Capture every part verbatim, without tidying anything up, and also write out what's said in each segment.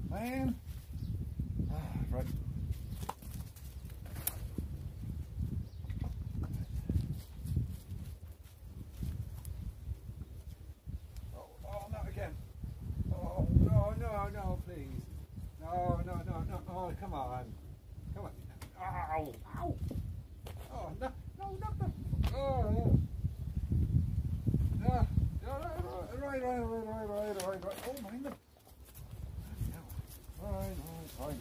man. Ah, right. Oh, oh, not again. Oh, no, no, no, please. No, no, no, no. Oh, come on. Come on. Ow, ow. Oh, no, no, not the. Oh, yeah. Yeah, right, right, right, right, right, right, right. Oh, mind them. Right, right, right.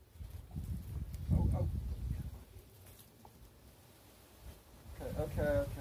Okay, okay,